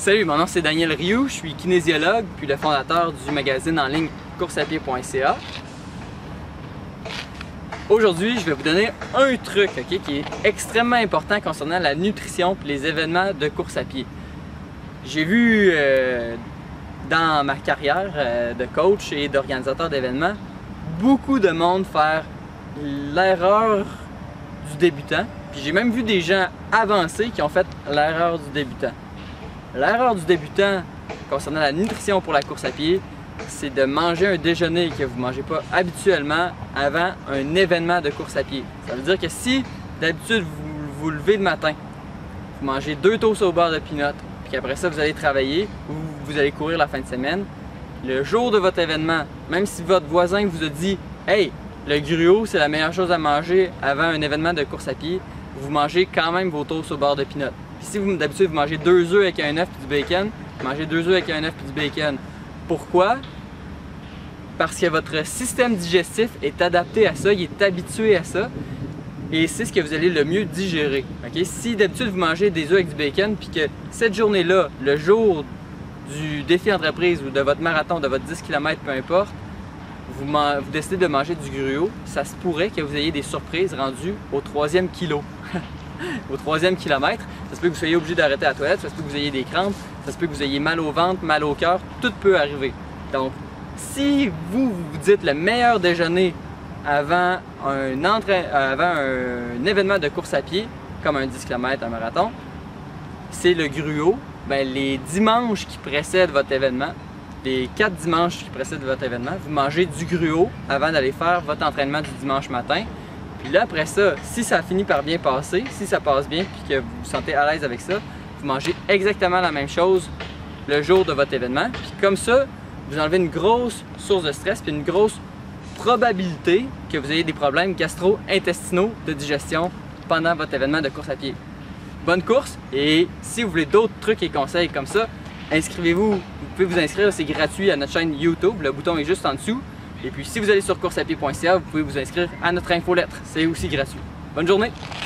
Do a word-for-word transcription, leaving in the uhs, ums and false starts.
Salut, mon nom c'est Daniel Rioux, je suis kinésiologue puis le fondateur du magazine en ligne course à pied point c a. Aujourd'hui, je vais vous donner un truc okay, qui est extrêmement important concernant la nutrition et les événements de course à pied. J'ai vu euh, dans ma carrière euh, de coach et d'organisateur d'événements beaucoup de monde faire l'erreur du débutant. Puis j'ai même vu des gens avancés qui ont fait l'erreur du débutant. L'erreur du débutant concernant la nutrition pour la course à pied, c'est de manger un déjeuner que vous ne mangez pas habituellement avant un événement de course à pied. Ça veut dire que si d'habitude vous vous levez le matin, vous mangez deux toasts au beurre de peanut, puis qu'après ça vous allez travailler ou vous allez courir la fin de semaine, le jour de votre événement, même si votre voisin vous a dit « Hey, le gruau c'est la meilleure chose à manger avant un événement de course à pied », vous mangez quand même vos toasts au beurre de peanut. Puis si vous d'habitude vous mangez deux œufs avec un œuf et du bacon, vous mangez deux œufs avec un œuf et du bacon. Pourquoi? Parce que votre système digestif est adapté à ça, il est habitué à ça et c'est ce que vous allez le mieux digérer. Okay? Si d'habitude vous mangez des œufs avec du bacon puis que cette journée-là, le jour du défi entreprise ou de votre marathon, de votre dix kilomètres, peu importe, vous, vous décidez de manger du gruau, ça se pourrait que vous ayez des surprises rendues au troisième kilo. Au troisième kilomètre, ça se peut que vous soyez obligé d'arrêter à la toilette, ça se peut que vous ayez des crampes, ça se peut que vous ayez mal au ventre, mal au cœur, tout peut arriver. Donc, si vous vous dites le meilleur déjeuner avant un, entrain, avant un événement de course à pied, comme un dix kilomètres, un marathon, c'est le gruau, ben, les dimanches qui précèdent votre événement, les quatre dimanches qui précèdent votre événement, vous mangez du gruau avant d'aller faire votre entraînement du dimanche matin. Puis là, après ça, si ça finit par bien passer, si ça passe bien puis que vous vous sentez à l'aise avec ça, vous mangez exactement la même chose le jour de votre événement. Puis comme ça, vous enlevez une grosse source de stress puis une grosse probabilité que vous ayez des problèmes gastro-intestinaux de digestion pendant votre événement de course à pied. Bonne course et si vous voulez d'autres trucs et conseils comme ça, inscrivez-vous. Vous pouvez vous inscrire, c'est gratuit à notre chaîne YouTube. Le bouton est juste en dessous. Et puis si vous allez sur course à pied point c a, vous pouvez vous inscrire à notre infolettre. C'est aussi gratuit. Bonne journée!